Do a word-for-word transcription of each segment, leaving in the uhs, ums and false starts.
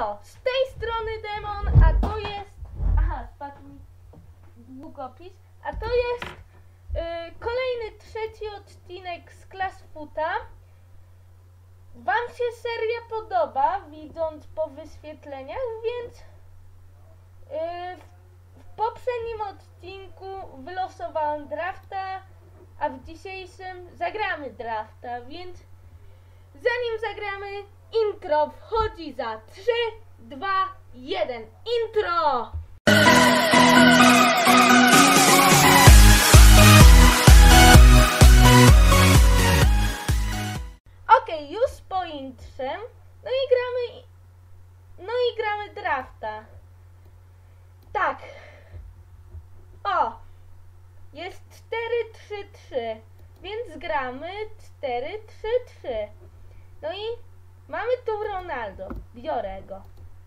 Elo, z tej strony Demon, a to jest... Aha, spadł mi długopis. A to jest yy, kolejny, trzeci odcinek z Classfoota. Wam się seria podoba, widząc po wyświetleniach, więc yy, w, w poprzednim odcinku wylosowałem drafta, a w dzisiejszym zagramy drafta, więc zanim zagramy, intro wchodzi za trzy, dwa, jeden. Intro! Okej, okay, już po intrze. No i gramy... No i gramy drafta. Tak. O! Jest cztery trzy trzy, więc gramy cztery trzy trzy. No i mamy tu Ronaldo. Biorę go.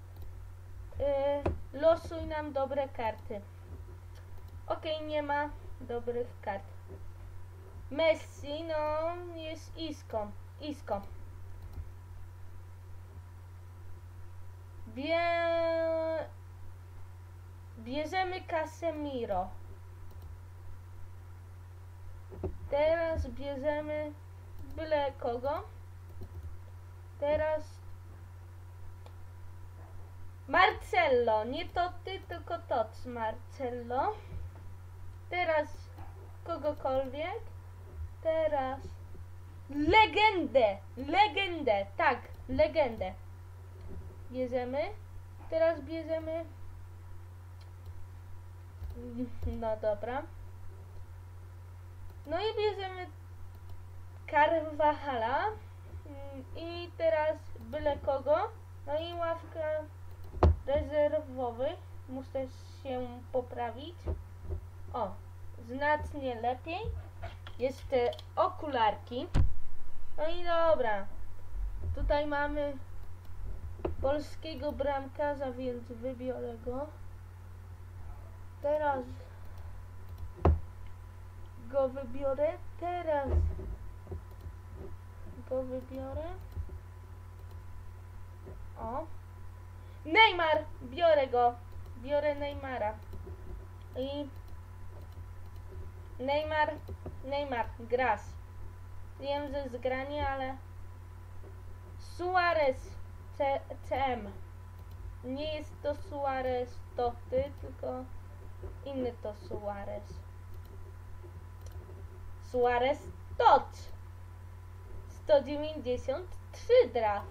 Yy, losuj nam dobre karty. Okej, okay, nie ma dobrych kart. Messi, no, jest Isco. Isco. Bie... Bierzemy Casemiro. Teraz bierzemy byle kogo. Teraz Marcello, nie to ty, tylko to Marcello. Teraz kogokolwiek. Teraz legendę, legendę, tak, legendę. Bierzemy. Teraz bierzemy. No dobra. No i bierzemy Carvajala. I teraz byle kogo. No i ławka rezerwowych. Muszę się poprawić. O, znacznie lepiej. Jeszcze okularki. No i dobra. Tutaj mamy polskiego bramkarza, więc wybiorę go. Teraz go wybiorę. Teraz go wybiorę. O. Neymar! Biorę go. Biorę Neymara. I Neymar, Neymar, grasz. Wiem, że zgranie, ale Suarez C M. Nie jest to Suarez Toty, tylko inny to Suarez. Suarez Tot. sto dziewięćdziesiąt trzy draft.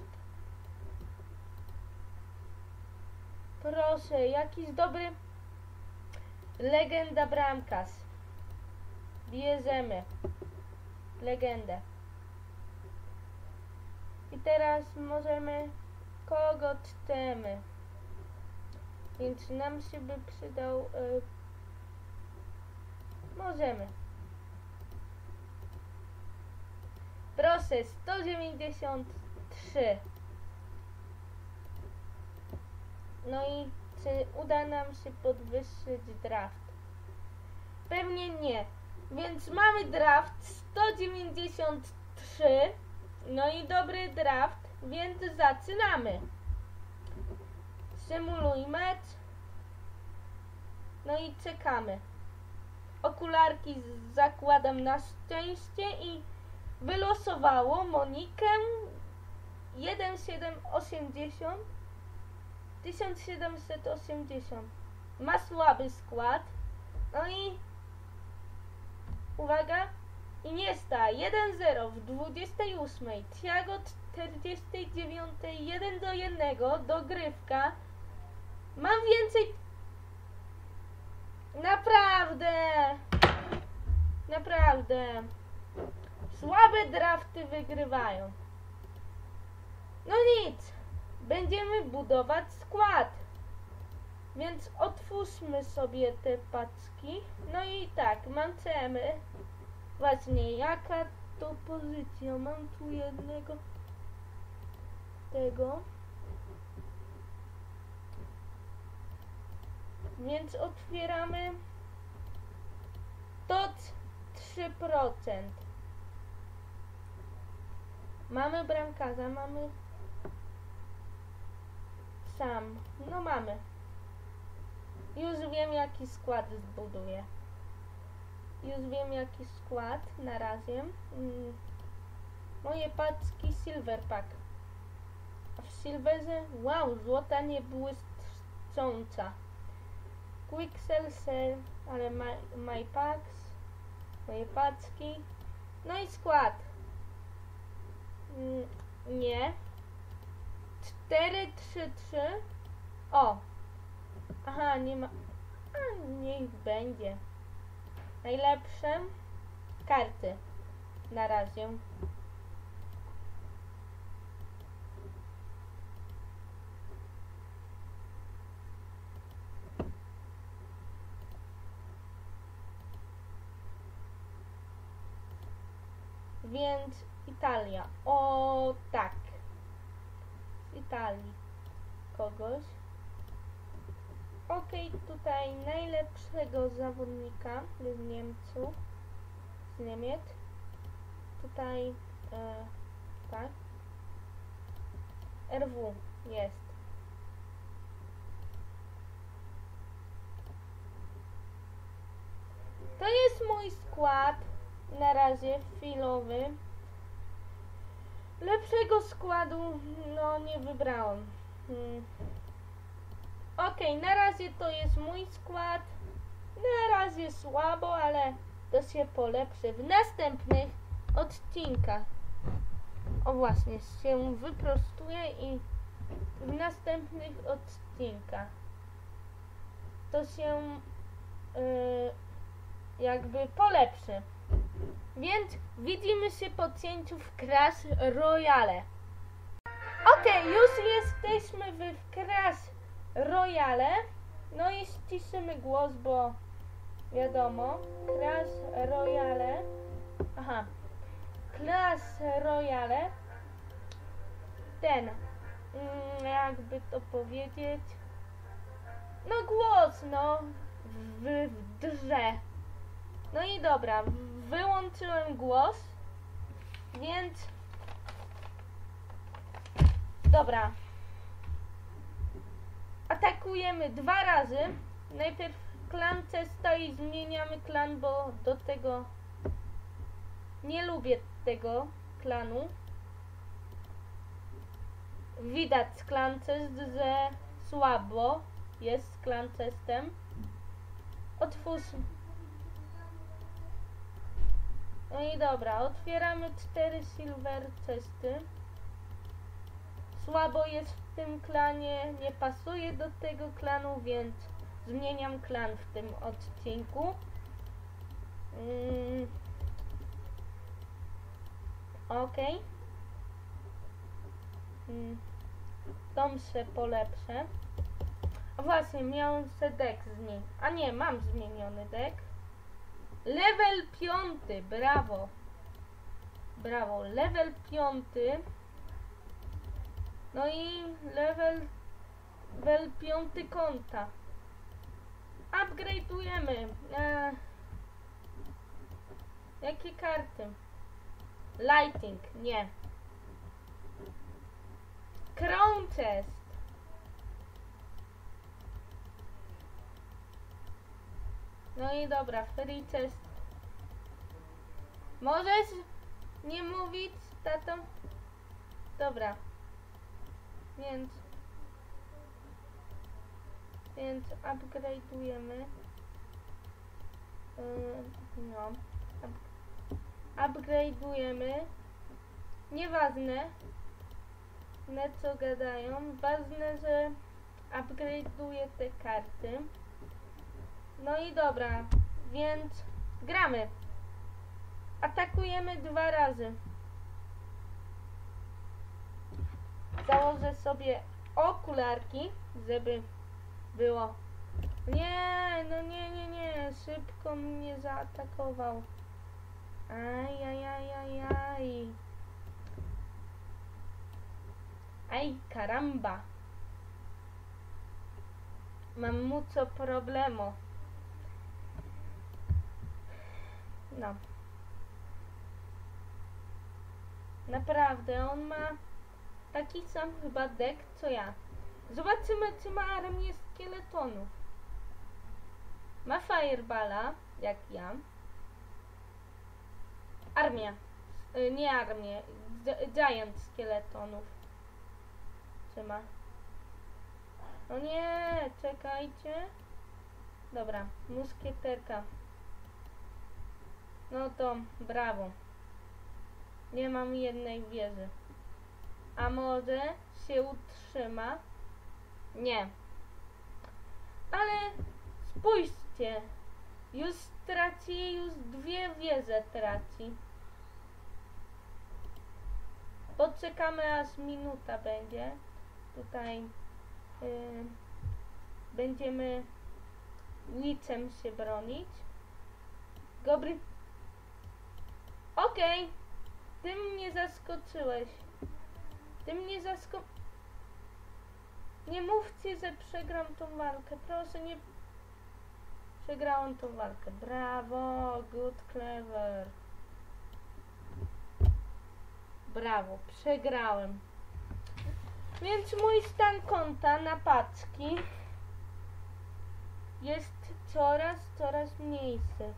Proszę, jakiś dobry legenda bramkarz. Bierzemy legendę. I teraz możemy kogo chcemy. Więc nam się by przydał yy, możemy. Proszę, sto dziewięćdziesiąt trzy. No i czy uda nam się podwyższyć draft? Pewnie nie. Więc mamy draft sto dziewięćdziesiąt trzy. No i dobry draft, więc zaczynamy. Symuluj mecz. No i czekamy. Okularki zakładam na szczęście i wylosowało Monikę tysiąc siedemset osiemdziesiąt. tysiąc siedemset osiemdziesiąt. Ma słaby skład. No i uwaga. Iniesta jeden zero w dwudziestej ósmej. Thiago czterdziestej dziewiątej. jeden do jednego. Dogrywka. Mam więcej. Naprawdę. Naprawdę. Słabe drafty wygrywają. No nic. Będziemy budować skład. Więc otwórzmy sobie te paczki. No i tak, mancemy. Właśnie, jaka to pozycja? Mam tu jednego tego. Więc otwieramy to trzy procent. Mamy bramkarza, mamy sam. No mamy. Już wiem, jaki skład zbuduję. Już wiem, jaki skład na razie. Mm. Moje paczki Silver Pack. A w Silverze, wow, złota niebłyszcząca. Quick Sell, Sell, ale my, my packs, moje paczki. No i skład. Mm, nie. cztery, trzy, trzy. O. Aha, nie ma. A, niech będzie. Najlepsze karty na razie. Więc Italia. O tak. Z Italii kogoś. Okej, okay, tutaj najlepszego zawodnika z Niemców. Z Niemiec. Tutaj e, tak. R W jest. To jest mój skład. Na razie chwilowy. Lepszego składu no nie wybrałam. Hmm. Okej, okay, na razie to jest mój skład. Na razie słabo, ale to się polepszy w następnych odcinkach. O właśnie, się wyprostuje i w następnych odcinkach to się yy, jakby polepszy. Więc widzimy się po cięciu w Clash Royale. Okej, okay, już jesteśmy w Clash Royale. No i ściszymy głos, bo wiadomo, Clash Royale. Aha. Clash Royale. Ten, jakby to powiedzieć. No głos, no. W, w drze. No i dobra, wyłączyłem głos, więc dobra. Atakujemy dwa razy. Najpierw klan Cesta i zmieniamy klan, bo do tego nie lubię tego klanu. Widać klan Cest, że słabo jest z klan Cestem. Otwórz. No i dobra, otwieramy cztery silver chesty. Słabo jest w tym klanie, nie pasuje do tego klanu, więc zmieniam klan w tym odcinku. Mm. Okej. Okay. Mm. Dom się polepszę. A właśnie, miałem se deck z nim. A nie, mam zmieniony deck. Level piąty, brawo. Brawo, level piąty. No i level, level piąty konta. Upgrade'ujemy. Eee, jakie karty? Lighting, nie. Crown Chest. No i dobra, free chest. Możesz nie mówić, tato? Dobra. Więc... Więc upgrade'ujemy. Yy, no. Up, upgrade'ujemy. Nieważne, na co gadają. Ważne, że upgrade'uję te karty. No i dobra, więc gramy. Atakujemy dwa razy. Założę sobie okularki, żeby było. Nie, no nie, nie, nie. Szybko mnie zaatakował. Aj, aj, aj, aj, aj. Aj, caramba. Mam mucho problemu. No. Naprawdę, on ma taki sam chyba deck co ja. Zobaczymy, czy ma armię szkieletonów. Ma Fireballa, jak ja. Armia. Y, nie armię. Giant szkieletonów. Czy ma? O nie, czekajcie. Dobra, muskieterka. No to brawo. Nie mam jednej wieży. A może się utrzyma? Nie. Ale spójrzcie. Już traci, już dwie wieże traci. Poczekamy, aż minuta będzie. Tutaj yy, będziemy liczem się bronić. Gobry. Okej. Okay. Ty mnie zaskoczyłeś. Ty mnie zasko... Nie mówcie, że przegram tą walkę. Proszę, nie... Przegrałam tą walkę. Brawo, good, clever. Brawo, przegrałem. Więc mój stan konta na paczki jest coraz, coraz mniejszy.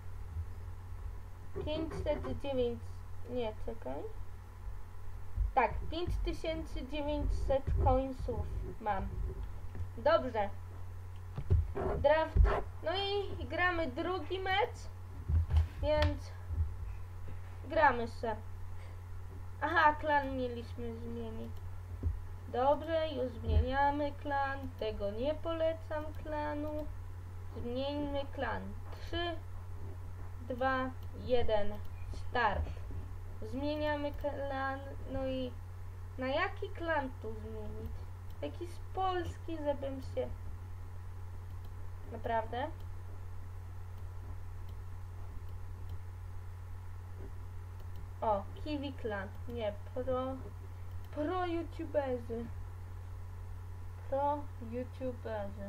pięćset dziewięć... Nie, czekaj. Tak, pięć tysięcy dziewięćset coinsów mam. Dobrze. Draft. No i gramy drugi mecz. Więc gramy se. Aha, klan mieliśmy zmienić. Dobrze, już zmieniamy klan. Tego nie polecam klanu. Zmieńmy klan. trzy, dwa, jeden. Start. Zmieniamy klan. No i na jaki klan tu zmienić? Jakiś polski, żebym się... Naprawdę? O, Kiwi Klan. Nie, pro... Pro YouTuberzy. Pro YouTuberzy.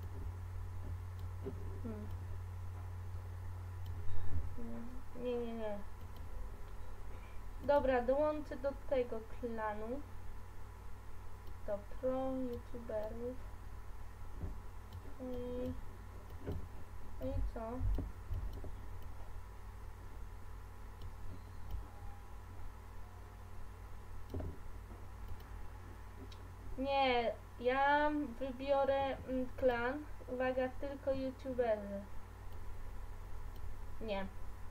Hmm. Nie, nie, nie. Dobra, dołączę do tego klanu. Do pro YouTuberów. I... I co? Nie, ja wybiorę mm, klan. Uwaga, tylko YouTuberzy. Nie.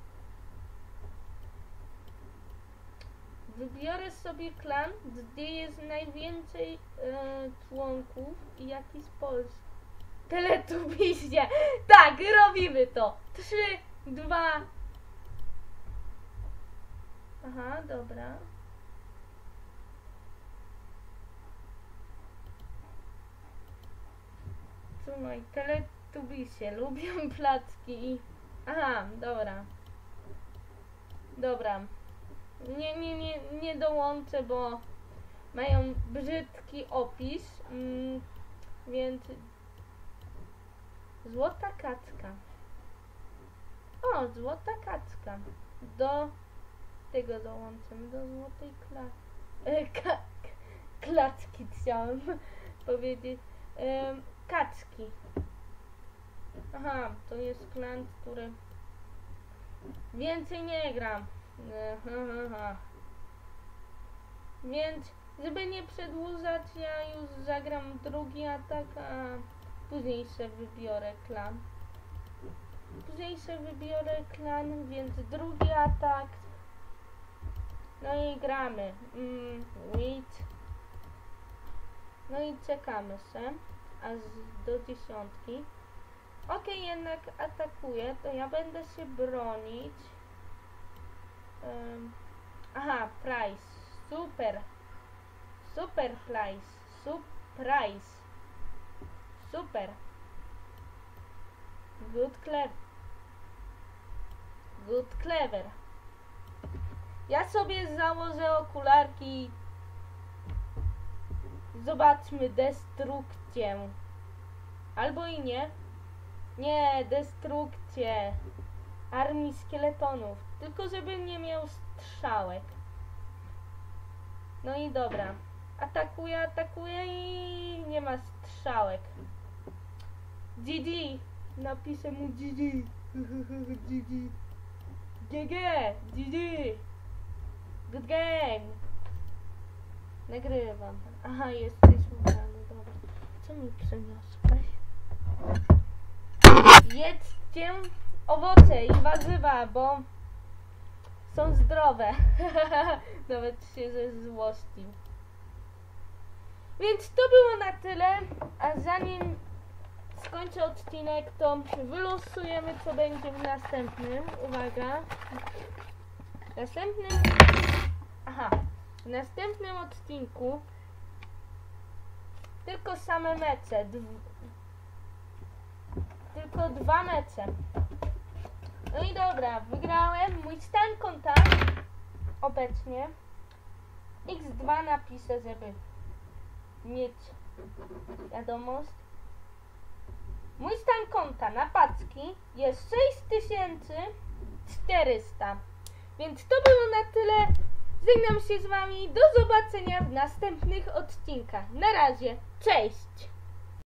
Wybiorę sobie klan, gdzie jest najwięcej e, członków i jakiś polski. Teletubisie! Tak, robimy to! Trzy, dwa... Aha, dobra. Słuchaj, teletubisie lubią placki i... Aha, dobra. Dobra. Nie, nie, nie, nie dołączę, bo mają brzydki opis, mm, więc... Złota kaczka. O, złota kaczka. Do tego dołączymy, do złotej klatki. E, ka klatki chciałam powiedzieć. E, kaczki. Aha, to jest klan, który... Więcej nie gram. E, ha, ha, ha. Więc, żeby nie przedłużać, ja już zagram drugi atak, a później sobie wybiorę klan. Później sobie wybiorę klan, więc drugi atak. No i gramy. Mm, wait. No i czekamy se, aż do dziesiątki. Ok, jednak atakuje, to ja będę się bronić. Um, aha, price. Super. Super price. Surprise. Super. Good clever. Good clever. Ja sobie założę okularki. Zobaczmy destrukcję. Albo i nie. Nie, destrukcję armii szkieletonów. Tylko żebym nie miał strzałek. No i dobra. Atakuje, atakuje i nie ma strzałek. G G. Napiszę mu G G. G G. G G. G G. Good game. Nagrywam. Aha, jesteś ubrany, dobra. Co mi przyniosłeś? Jedzcie owoce i warzywa, bo są zdrowe. Nawet się zezłościł. Więc to było na tyle, a zanim skończę odcinek, to wylosujemy, co będzie w następnym. Uwaga. W następnym... Aha. W następnym odcinku tylko same mecze. Dw... Tylko dwa mecze. No i dobra, wygrałem. Mój stan konta obecnie iks dwa napiszę, żeby mieć wiadomość. Mój stan konta na packi jest sześć tysięcy czterysta. Więc to było na tyle. Żegnam się z wami. Do zobaczenia w następnych odcinkach. Na razie. Cześć!